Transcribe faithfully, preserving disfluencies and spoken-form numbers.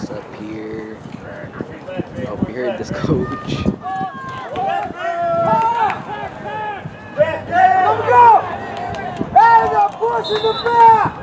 us up here. Oh, we heard this coach. Let's go! And the push in the back!